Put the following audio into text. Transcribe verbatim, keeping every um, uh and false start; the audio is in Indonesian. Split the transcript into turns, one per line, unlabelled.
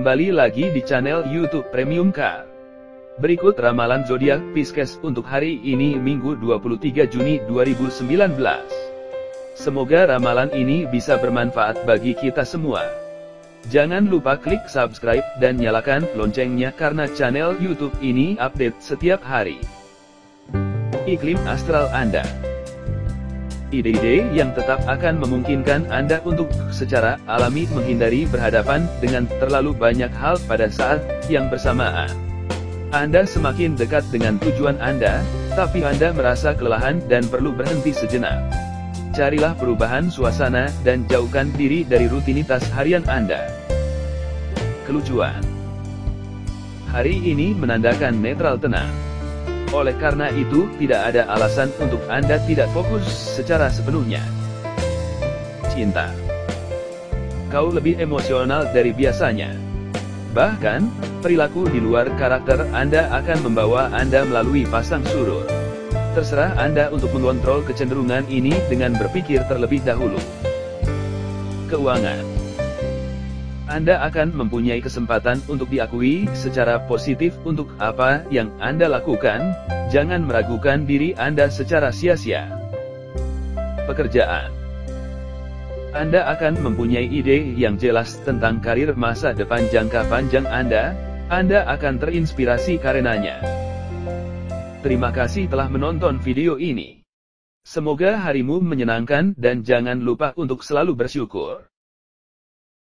Kembali lagi di channel YouTube Premium Car. Berikut ramalan zodiak Pisces untuk hari ini Minggu dua puluh tiga Juni dua ribu sembilan belas. Semoga ramalan ini bisa bermanfaat bagi kita semua. Jangan lupa klik subscribe dan nyalakan loncengnya karena channel YouTube ini update setiap hari. Iklim astral Anda. Ide-ide yang tetap akan memungkinkan Anda untuk secara alami menghindari berhadapan dengan terlalu banyak hal pada saat yang bersamaan. Anda semakin dekat dengan tujuan Anda, tapi Anda merasa kelelahan dan perlu berhenti sejenak. Carilah perubahan suasana dan jauhkan diri dari rutinitas harian Anda. Kelucuan. Hari ini menandakan netral tenang. Oleh karena itu, tidak ada alasan untuk Anda tidak fokus secara sepenuhnya. Cinta. Kau lebih emosional dari biasanya. Bahkan, perilaku di luar karakter Anda akan membawa Anda melalui pasang surut. Terserah Anda untuk mengontrol kecenderungan ini dengan berpikir terlebih dahulu. Keuangan. Anda akan mempunyai kesempatan untuk diakui secara positif untuk apa yang Anda lakukan. Jangan meragukan diri Anda secara sia-sia. Pekerjaan. Anda akan mempunyai ide yang jelas tentang karir masa depan jangka panjang Anda. Anda akan terinspirasi karenanya. Terima kasih telah menonton video ini. Semoga harimu menyenangkan dan jangan lupa untuk selalu bersyukur.